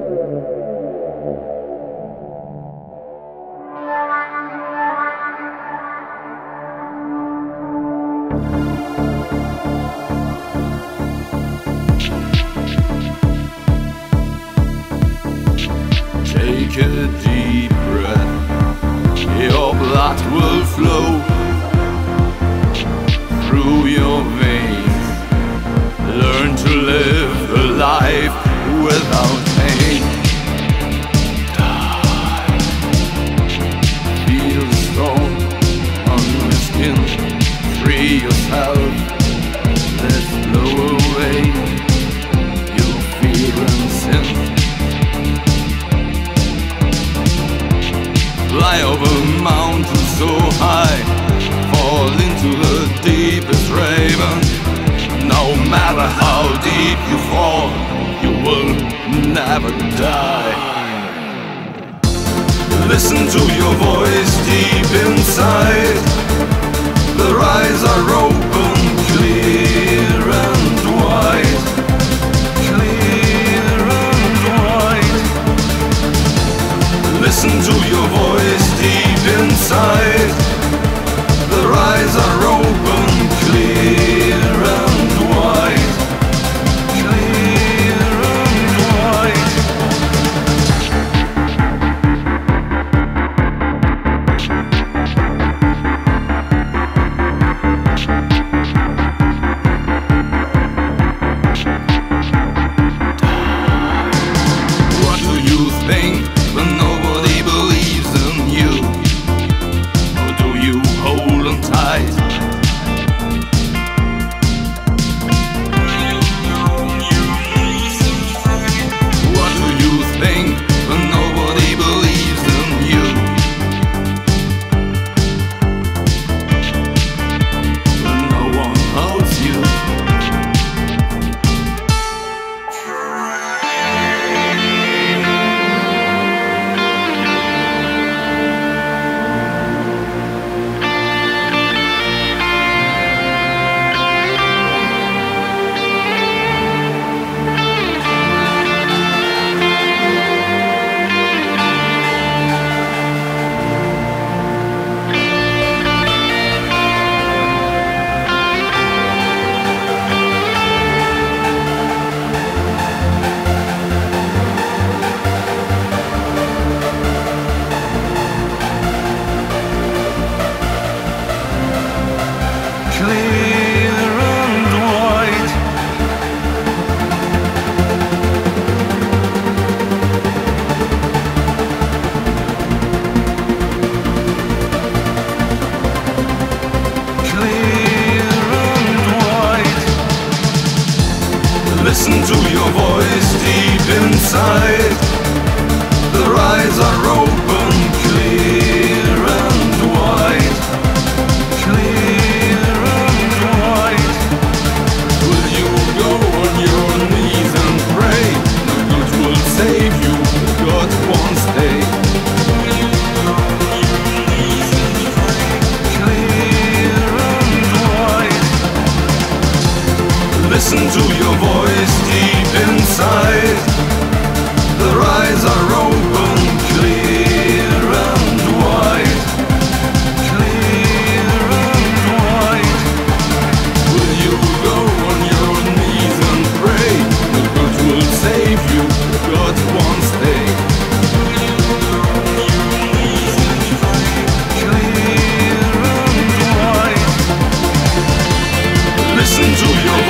Take a deep breath, your blood will flow through your veins. Learn to live a life without pain. Feel the storm on your skin. Free yourself, let's blow away your fear and sin. Fly over mountains so high, fall into the deepest raven. No matter how deep you fall, you will never die. Listen to your voice deep inside. The eyes are open, clear and wide. Clear and wide. Listen to your voice deep inside. The eyes are open, clear and wide. Clear and wide. What do you think when nobody believes in you? Or do you hold on tight? What do you think when nobody believes in you? When no one holds you. Clear and white. Clear and white. Listen to your voice deep inside. The eyes are open, clear and wide. Clear and wide. Will you go on your knees and pray? No good will save you, God won't stay. Clear and wide. Listen to your voice deep inside. The eyes are open, clear and wide. Clear and wide. Will you go on your knees and pray? No good will save you, God won't stay. Clear and wide. Listen to your